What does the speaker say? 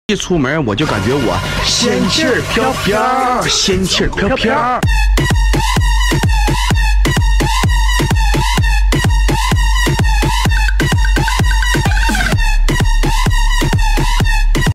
一出门我就感觉我仙气儿飘飘，仙气儿飘飘。